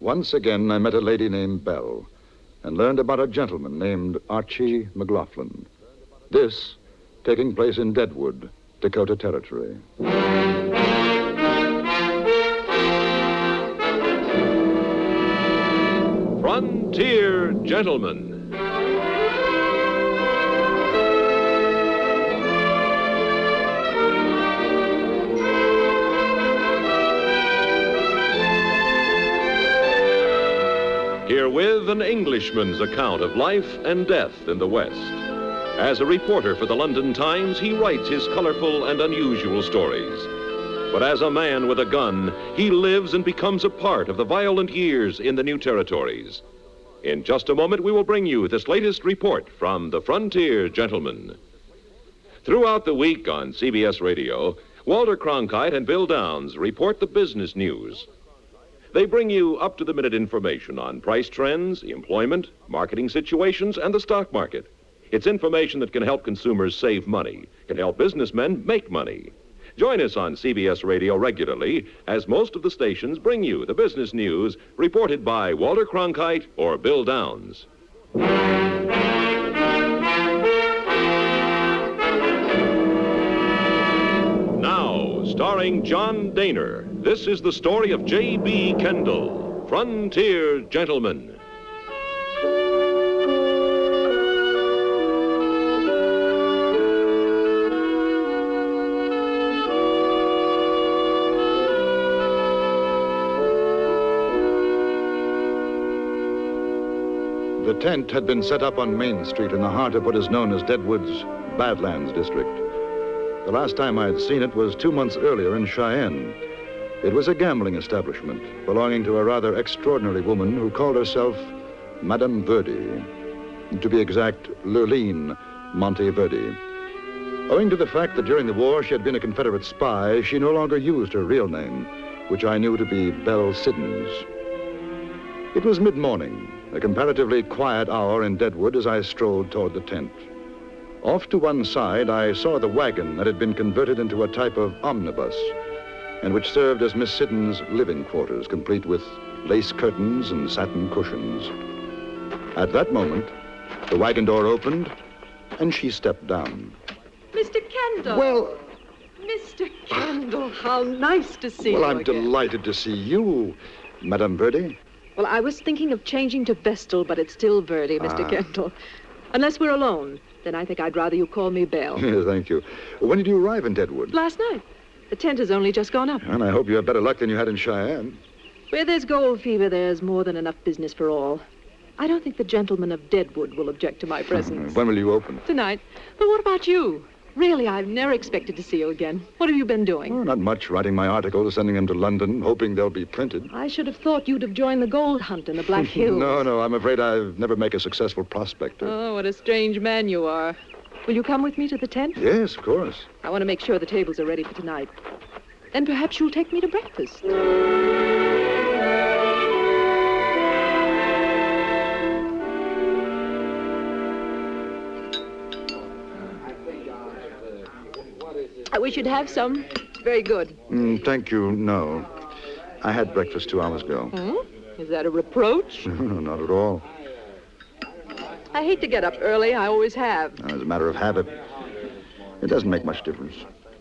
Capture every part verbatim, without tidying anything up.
Once again, I met a lady named Belle and learned about a gentleman named Archie McLaughlin. This taking place in Deadwood, Dakota Territory. Frontier Gentlemen. Herewith an Englishman's account of life and death in the West. As a reporter for the London Times, he writes his colorful and unusual stories. But as a man with a gun, he lives and becomes a part of the violent years in the new territories. In just a moment, we will bring you this latest report from the Frontier Gentlemen. Throughout the week on C B S Radio, Walter Cronkite and Bill Downs report the business news. They bring you up-to-the-minute information on price trends, employment, marketing situations, and the stock market. It's information that can help consumers save money, can help businessmen make money. Join us on C B S Radio regularly as most of the stations bring you the business news reported by Walter Cronkite or Bill Downs. Now, starring John Daner, this is the story of J B. Kendall, Frontier Gentlemen. The tent had been set up on Main Street in the heart of what is known as Deadwood's Badlands District. The last time I had seen it was two months earlier in Cheyenne. It was a gambling establishment belonging to a rather extraordinary woman who called herself Madame Verdi. To be exact, Lurleen Monteverdi. Owing to the fact that during the war she had been a Confederate spy, she no longer used her real name, which I knew to be Belle Siddons. It was mid-morning, a comparatively quiet hour in Deadwood as I strolled toward the tent. Off to one side, I saw the wagon that had been converted into a type of omnibus, and which served as Miss Siddons' living quarters, complete with lace curtains and satin cushions. At that moment, the wagon door opened, and she stepped down. Mister Kendall! Well... Mister Kendall, how nice to see well, you I'm again. delighted to see you, Madame Verdi. Well, I was thinking of changing to Vestal, but it's still Verdi, Mister Ah. Kendall. Unless we're alone, then I think I'd rather you call me Belle. Yes, thank you. When did you arrive in Deadwood? Last night. The tent has only just gone up. And I hope you have better luck than you had in Cheyenne. Where there's gold fever, there's more than enough business for all. I don't think the gentlemen of Deadwood will object to my presence. When will you open? Tonight. But what about you? Really, I've never expected to see you again. What have you been doing? Oh, not much. Writing my articles, sending them to London, hoping they'll be printed. I should have thought you'd have joined the gold hunt in the Black Hills. No, no, I'm afraid I'll never make a successful prospector. Oh, what a strange man you are. Will you come with me to the tent? Yes, of course. I want to make sure the tables are ready for tonight. Then perhaps you'll take me to breakfast. I wish you'd have some. It's very good. Mm, thank you, no. I had breakfast two hours ago. Hmm? Is that a reproach? No, not at all. I hate to get up early. I always have. As a matter of habit. It doesn't make much difference.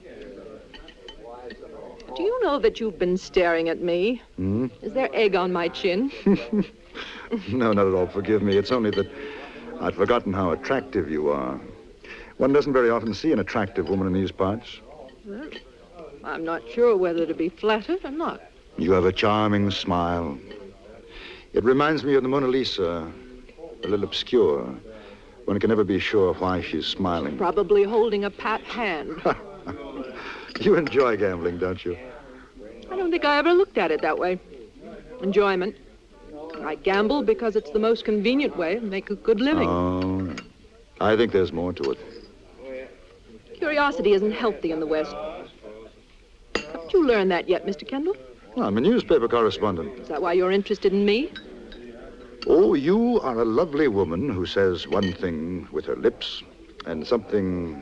Do you know that you've been staring at me? Hmm? Is there egg on my chin? No, not at all. Forgive me. It's only that I'd forgotten how attractive you are. One doesn't very often see an attractive woman in these parts. Well, I'm not sure whether to be flattered or not. You have a charming smile. It reminds me of the Mona Lisa, a little obscure. One can never be sure why she's smiling. Probably holding a pat hand. You enjoy gambling, don't you? I don't think I ever looked at it that way. Enjoyment. I gamble because it's the most convenient way to make a good living. Oh, I think there's more to it. Curiosity isn't healthy in the West. Haven't you learned that yet, Mister Kendall? Well, I'm a newspaper correspondent. Is that why you're interested in me? Oh, you are a lovely woman who says one thing with her lips and something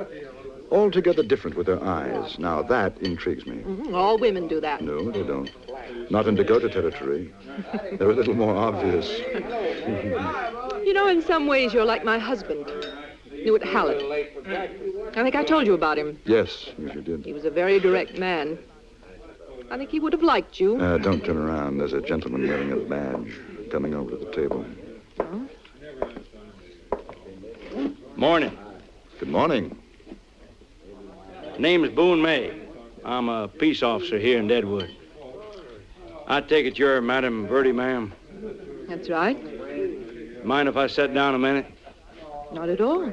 altogether different with her eyes. Now, that intrigues me. Mm-hmm. All women do that. No, they don't. Not in Dakota territory. They're a little more obvious. You know, in some ways, you're like my husband. Knew it Hallett. I think I told you about him. Yes, yes, you did. He was a very direct man. I think he would have liked you. Uh, don't turn around. There's a gentleman wearing a badge coming over to the table. Oh? Morning. Good morning. Name is Boone May. I'm a peace officer here in Deadwood. I take it you're Madam Verdi, ma'am. That's right. Mind if I sit down a minute? Not at all.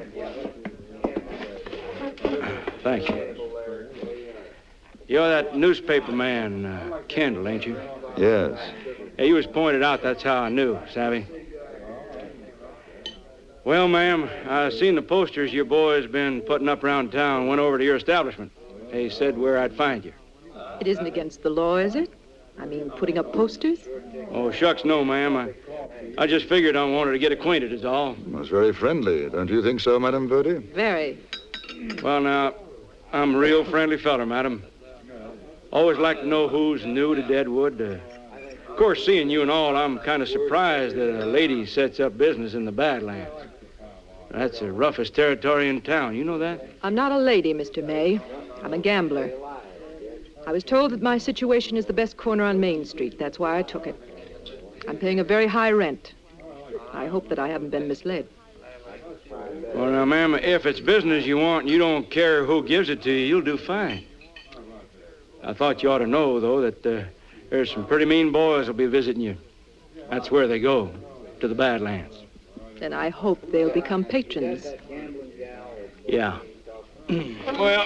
Thank you. You're that newspaper man, uh, Kendall, ain't you? Yes. Yeah, you was pointed out, that's how I knew, savvy? Well, ma'am, I seen the posters your boys been putting up around town, went over to your establishment. They said where I'd find you. It isn't against the law, is it? I mean, putting up posters? Oh, shucks, no, ma'am. I, I just figured I wanted to get acquainted is all. That's very friendly. Don't you think so, Madam Verdi? Very. Well, now, I'm a real friendly feller, madam. Always like to know who's new to Deadwood. Uh, of course, seeing you and all, I'm kind of surprised that a lady sets up business in the Badlands. That's the roughest territory in town. You know that? I'm not a lady, Mister May. I'm a gambler. I was told that my situation is the best corner on Main Street. That's why I took it. I'm paying a very high rent. I hope that I haven't been misled. Well, now, ma'am, if it's business you want and you don't care who gives it to you, you'll do fine. I thought you ought to know, though, that uh, there's some pretty mean boys will be visiting you. That's where they go, to the Badlands. Then I hope they'll become patrons. Yeah. Well,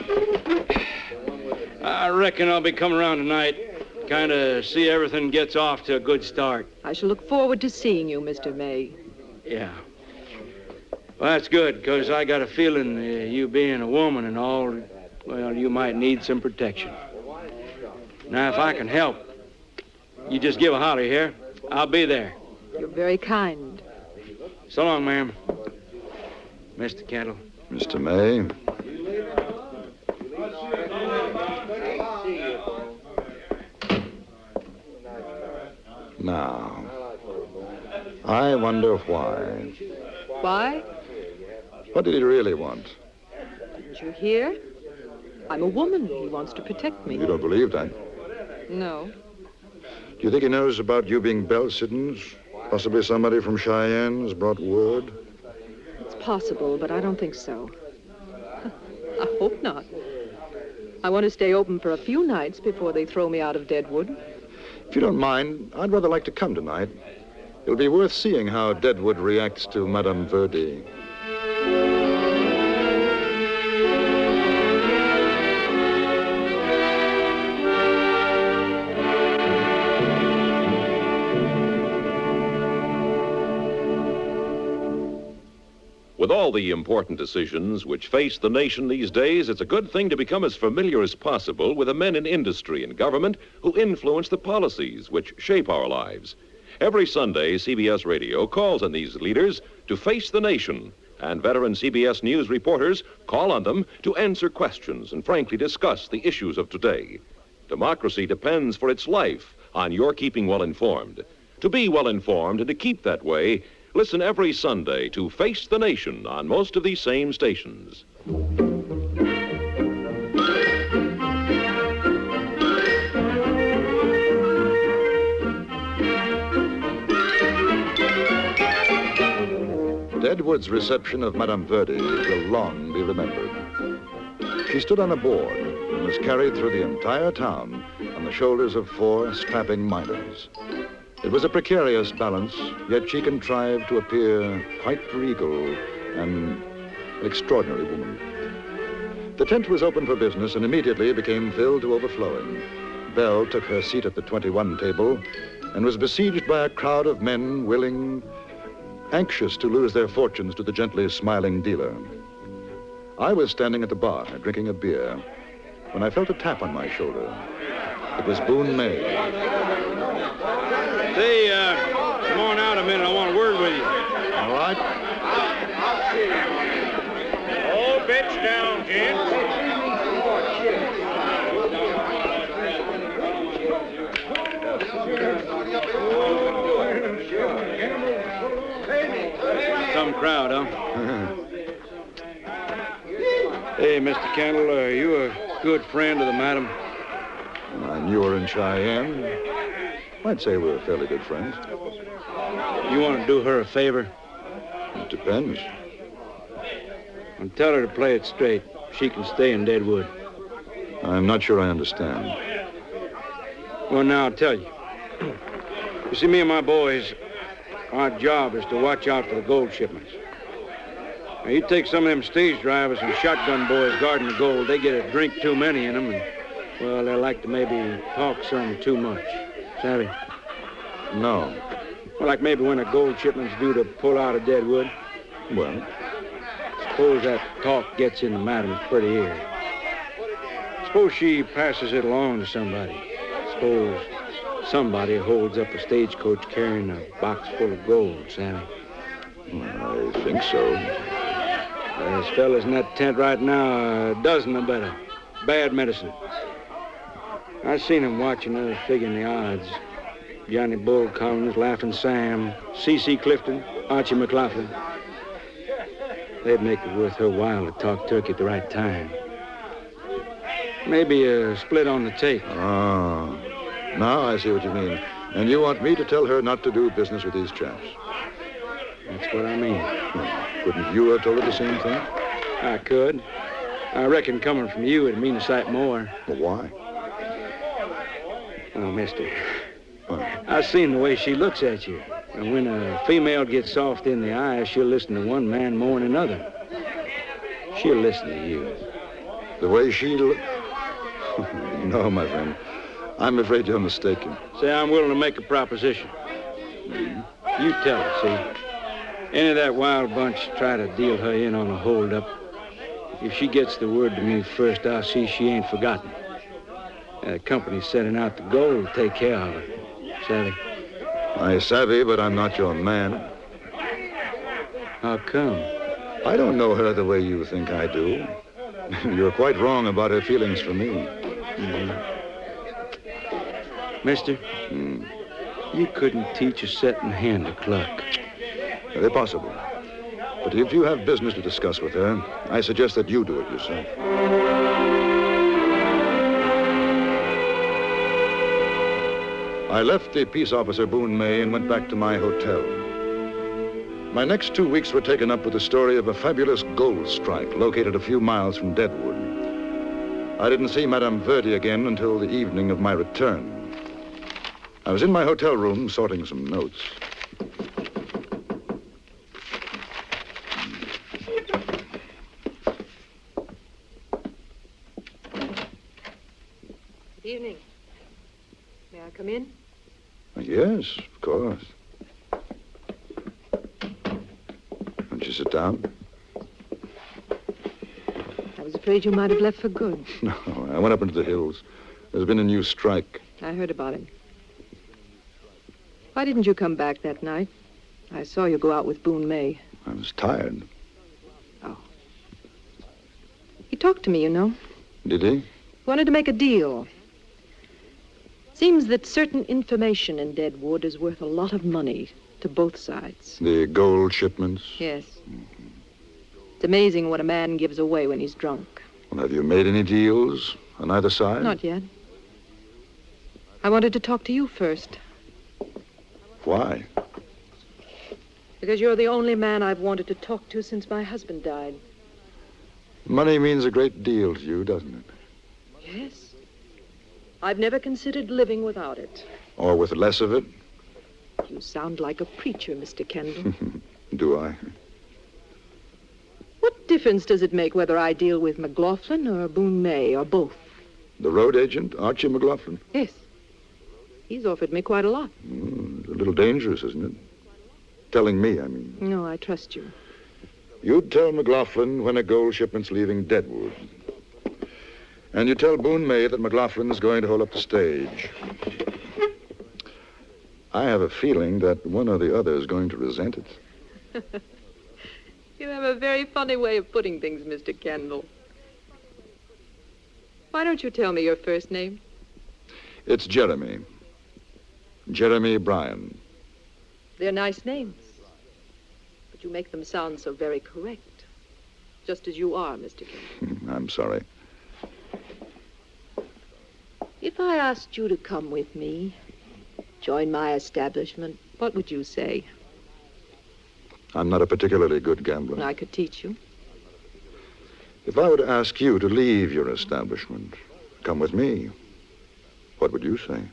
I reckon I'll be coming around tonight, kind of see everything gets off to a good start. I shall look forward to seeing you, Mister May. Yeah. Well, that's good, because I got a feeling uh, you being a woman and all, well, you might need some protection. Now, if I can help, you just give a holler here. I'll be there. You're very kind. So long, ma'am. Mister Kendall. Mister May. Now, I wonder why. Why? What did he really want? Didn't you hear? I'm a woman. He wants to protect me. You don't believe that? No. Do you think he knows about you being Belle Siddons? Possibly somebody from Cheyenne has brought word? It's possible, but I don't think so. I hope not. I want to stay open for a few nights before they throw me out of Deadwood. If you don't mind, I'd rather like to come tonight. It'll be worth seeing how Deadwood reacts to Madame Verdi. With all the important decisions which face the nation these days, it's a good thing to become as familiar as possible with the men in industry and government who influence the policies which shape our lives. Every Sunday, C B S Radio calls on these leaders to face the nation, and veteran C B S News reporters call on them to answer questions and frankly discuss the issues of today. Democracy depends for its life on your keeping well informed. To be well informed and to keep that way, listen every Sunday to Face the Nation on most of these same stations. Deadwood's reception of Madame Verdi will long be remembered. She stood on a board and was carried through the entire town on the shoulders of four strapping miners. It was a precarious balance, yet she contrived to appear quite regal and an extraordinary woman. The tent was open for business and immediately became filled to overflowing. Belle took her seat at the twenty-one table and was besieged by a crowd of men willing, anxious to lose their fortunes to the gently smiling dealer. I was standing at the bar, drinking a beer, when I felt a tap on my shoulder. It was Boone May. Say, uh, come on out a minute. I want a word with you. All right. Oh, bitch down, Jim. Young crowd, huh? Hey, Mister Kendall, are you a good friend of the madam? I knew her in Cheyenne. I'd say we're fairly good friends. You want to do her a favor? It depends. And tell her to play it straight. She can stay in Deadwood. I'm not sure I understand. Well, now, I'll tell you. You see, me and my boys, our job is to watch out for the gold shipments. Now, you take some of them stage drivers and shotgun boys guarding the gold, they get a drink too many in them, and, well, they like to maybe talk some too much. Savvy? No. Well, like maybe when a gold shipment's due to pull out of Deadwood. Well? Suppose that talk gets into Madam's pretty ear. Suppose she passes it along to somebody. Suppose somebody holds up a stagecoach carrying a box full of gold, Sammy. I think so. There's fellas in that tent right now, a dozen or better. Bad medicine. I seen him watching us, figuring the odds. Johnny Bull Collins, Laughing Sam, C C Clifton, Archie McLaughlin. They'd make it worth her while to talk turkey at the right time. Maybe a split on the take. Ah, now I see what you mean. And you want me to tell her not to do business with these chaps? That's what I mean. Well, couldn't you have told her the same thing? I could. I reckon coming from you it'd mean a sight more. Well, why? Oh, mister, What? I've seen the way she looks at you. And when a female gets soft in the eyes, she'll listen to one man more than another. She'll listen to you. The way she look... No, my friend. I'm afraid you're mistaken. Say, I'm willing to make a proposition. Mm-hmm. You tell her, see? Any of that wild bunch try to deal her in on a holdup. If she gets the word to me first, I'll see she ain't forgotten. The company's setting out the gold to take care of her. Savvy? I savvy, but I'm not your man. How come? I don't know her the way you think I do. You're quite wrong about her feelings for me. Mm-hmm. Mister, Mm. you couldn't teach a setting hen to cluck. Very possible. But if you have business to discuss with her, I suggest that you do it yourself. I left the peace officer Boone May and went back to my hotel. My next two weeks were taken up with the story of a fabulous gold strike located a few miles from Deadwood. I didn't see Madame Verdi again until the evening of my return. I was in my hotel room sorting some notes. Good evening. May I come in? Yes, of course. Won't you sit down? I was afraid you might have left for good. No, I went up into the hills. There's been a new strike. I heard about it. Why didn't you come back that night? I saw you go out with Boone May. I was tired. Oh. He talked to me, you know. Did he? He wanted to make a deal. Seems that certain information in Deadwood is worth a lot of money to both sides. The gold shipments? Yes. Mm-hmm. It's amazing what a man gives away when he's drunk. Well, have you made any deals on either side? Not yet. I wanted to talk to you first. Why? Because you're the only man I've wanted to talk to since my husband died. Money means a great deal to you, doesn't it? Yes. I've never considered living without it. Or with less of it? You sound like a preacher, Mister Kendall. Do I? What difference does it make whether I deal with McLaughlin or Boone May or both? The road agent, Archie McLaughlin? Yes. He's offered me quite a lot. Mm, it's a little dangerous, isn't it? Telling me, I mean. No, I trust you. You'd tell McLaughlin when a gold shipment's leaving Deadwood. And you tell Boone May that McLaughlin's going to hold up the stage. I have a feeling that one or the other is going to resent it. You have a very funny way of putting things, Mister Kendall. Why don't you tell me your first name? It's Jeremy. Jeremy Bryan. They're nice names. But But you make them sound so very correct. Just as you are, Mister Gambler. I'm sorry. If I asked you to come with me, join my establishment, what would you say? I'm not a particularly good gambler. I could teach you. If I were to ask you to leave your establishment, come with me, what would you say?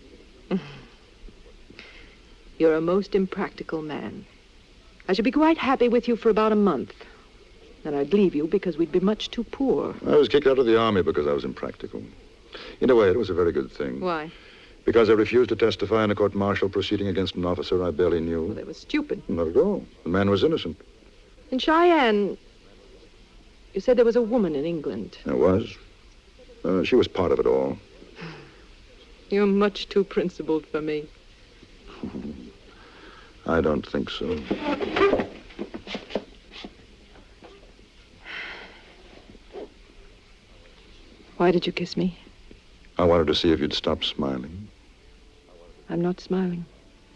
You're a most impractical man. I should be quite happy with you for about a month. Then I'd leave you because we'd be much too poor. I was kicked out of the army because I was impractical. In a way, it was a very good thing. Why? Because I refused to testify in a court-martial proceeding against an officer I barely knew. Well, they were stupid. Not at all. The man was innocent. In Cheyenne, you said there was a woman in England. There was. Uh, she was part of it all. You're much too principled for me. I don't think so. Why did you kiss me? I wanted to see if you'd stop smiling. I'm not smiling.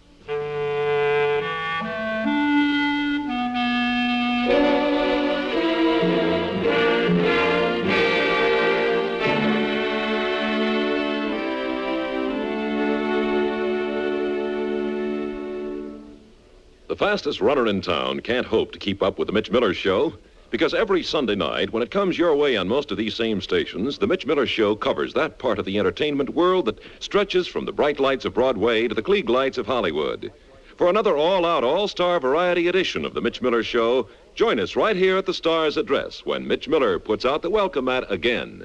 The fastest runner in town can't hope to keep up with the Mitch Miller Show, because every Sunday night, when it comes your way on most of these same stations, the Mitch Miller Show covers that part of the entertainment world that stretches from the bright lights of Broadway to the Klieg lights of Hollywood. For another all-out, all-star variety edition of the Mitch Miller Show, join us right here at the Star's address when Mitch Miller puts out the welcome mat again.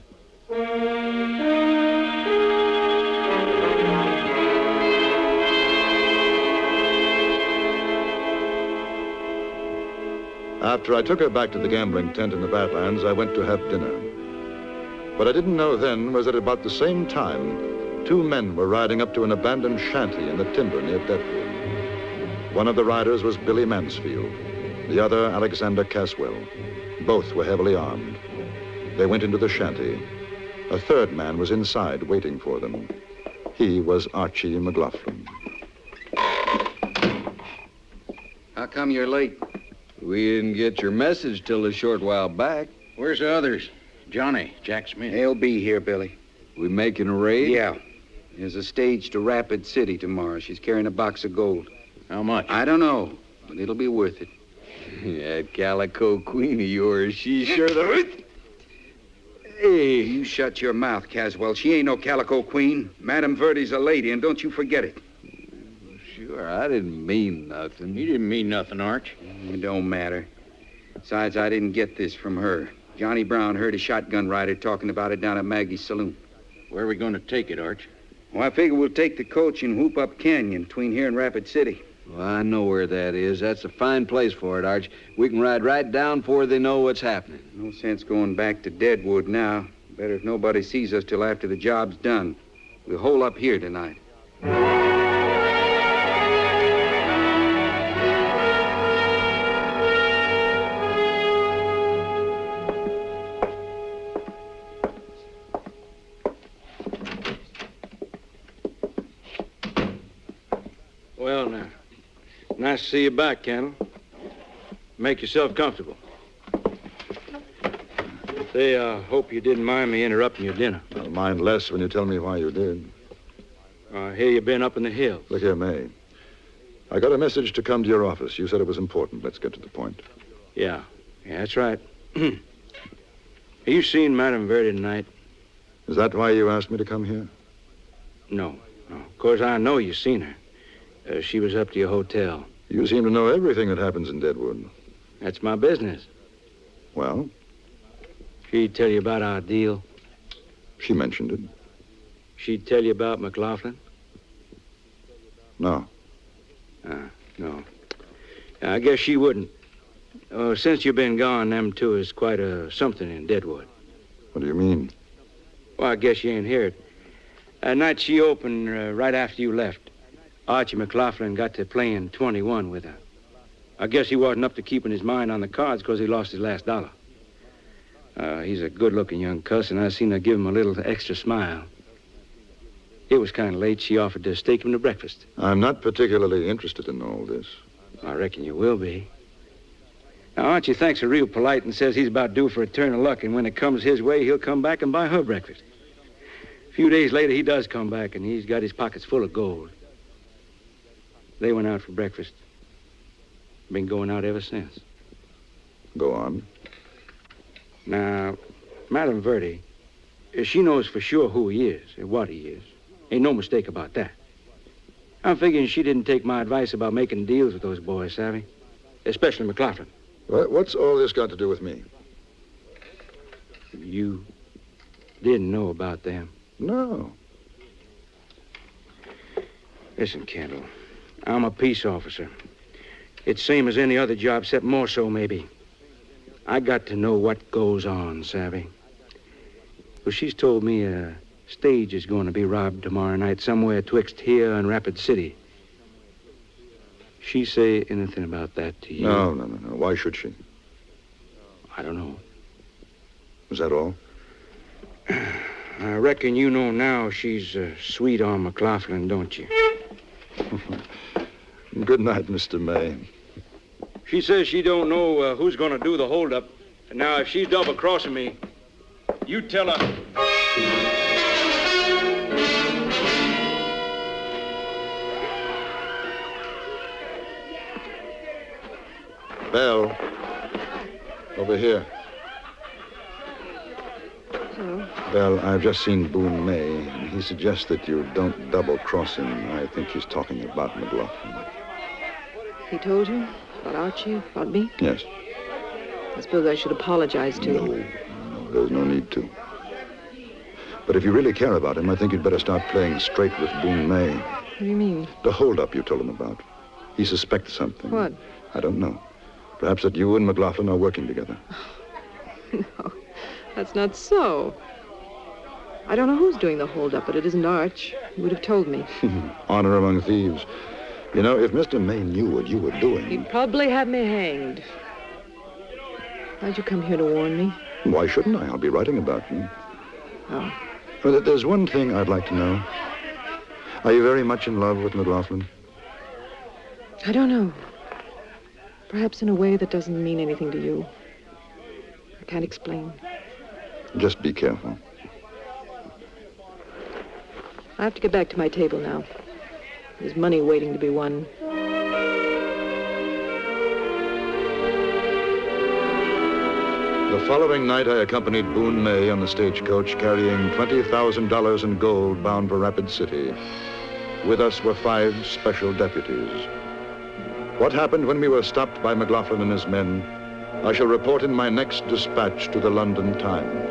After I took her back to the gambling tent in the Badlands, I went to have dinner. What I didn't know then was that about the same time, two men were riding up to an abandoned shanty in the timber near Deadwood. One of the riders was Billy Mansfield, the other Alexander Caswell. Both were heavily armed. They went into the shanty. A third man was inside waiting for them. He was Archie McLaughlin. How come you're late? We didn't get your message till a short while back. Where's the others? Johnny, Jack Smith. They'll be here, Billy. We making a raid? Yeah. There's a stage to Rapid City tomorrow. She's carrying a box of gold. How much? I don't know, but it'll be worth it. That calico queen of yours, she's sure the... Hey, you shut your mouth, Caswell. She ain't no calico queen. Madame Verdi's a lady, and don't you forget it. Sure, I didn't mean nothing. You didn't mean nothing, Arch. It don't matter. Besides, I didn't get this from her. Johnny Brown heard a shotgun rider talking about it down at Maggie's saloon. Where are we going to take it, Arch? Well, I figure we'll take the coach and whoop up Canyon between here and Rapid City. Well, I know where that is. That's a fine place for it, Arch. We can ride right down before they know what's happening. No sense going back to Deadwood now. Better if nobody sees us till after the job's done. We'll hole up here tonight. Well, now, nice to see you back, Candle. Make yourself comfortable. Say, I uh, hope you didn't mind me interrupting your dinner. I'll mind less when you tell me why you did. I hear you've been up in the hills. Look here, May. I got a message to come to your office. You said it was important. Let's get to the point. Yeah, yeah, that's right. Have you seen Madame Verdi tonight? Is that why you asked me to come here? No, no. Of course, I know you've seen her. Uh, she was up to your hotel. You seem to know everything that happens in Deadwood. That's my business. Well? She'd tell you about our deal. She mentioned it. She'd tell you about McLaughlin? No. Uh, no. I guess she wouldn't. Oh, since you've been gone, them two is quite a something in Deadwood. What do you mean? Well, I guess you ain't heard it. That night she opened uh, right after you left. Archie McLaughlin got to playing twenty-one with her. I guess he wasn't up to keeping his mind on the cards because he lost his last dollar. Uh, he's a good-looking young cuss, and I seen her give him a little extra smile. It was kind of late. She offered to stake him to breakfast. I'm not particularly interested in all this. I reckon you will be. Now, Archie thanks her real polite and says he's about due for a turn of luck, and when it comes his way, he'll come back and buy her breakfast. A few days later, he does come back, and he's got his pockets full of gold. They went out for breakfast. Been going out ever since. Go on. Now, Madame Verde, she knows for sure who he is and what he is. Ain't no mistake about that. I'm figuring she didn't take my advice about making deals with those boys, savvy? Especially McLaughlin. What, what's all this got to do with me? You didn't know about them. No. Listen, Kendall, I'm a peace officer. It's same as any other job, except more so, maybe. I got to know what goes on, savvy? Well, she's told me a stage is going to be robbed tomorrow night somewhere twixt here and Rapid City. She say anything about that to you? No, no, no, no. Why should she? I don't know. Is that all? I reckon you know now she's uh, sweet on McLaughlin, don't you? Good night, Mister May. She says she don't know uh, who's going to do the holdup. And now, if she's double-crossing me, you tell her. Belle, over here. Hello. Belle, I've just seen Boone May, and he suggests that you don't double-cross him. I think he's talking about McLaughlin. He told you? About Archie? About me? Yes. I suppose I should apologize to No, him. no, there's no need to. But if you really care about him, I think you'd better start playing straight with Boone May. What do you mean? The holdup you told him about. He suspects something. What? I don't know. Perhaps that you and McLaughlin are working together. No, that's not so. I don't know who's doing the holdup, but it isn't Arch. He would have told me. Honor among thieves. You know, if Mister May knew what you were doing... He'd probably have me hanged. Why'd you come here to warn me? Why shouldn't I? I'll be writing about you. Oh. Well, there's one thing I'd like to know. Are you very much in love with McLaughlin? I don't know. Perhaps in a way that doesn't mean anything to you. I can't explain. Just be careful. I have to get back to my table now. There's money waiting to be won. The following night, I accompanied Boone May on the stagecoach carrying twenty thousand dollars in gold bound for Rapid City. With us were five special deputies. What happened when we were stopped by McLaughlin and his men, I shall report in my next dispatch to the London Times.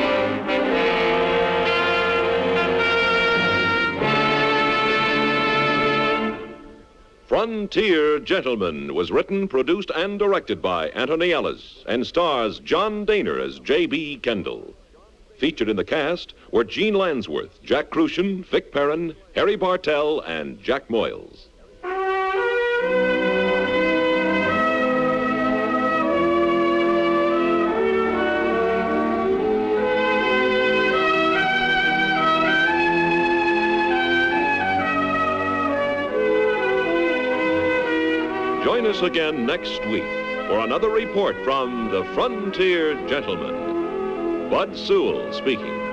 Frontier Gentleman was written, produced, and directed by Antony Ellis and stars John Daner as J B. Kendall. Featured in the cast were Gene Lansworth, Jack Crucian, Vic Perrin, Harry Bartell, and Jack Moyles. Join us again next week for another report from the Frontier Gentleman. Bud Sewell speaking.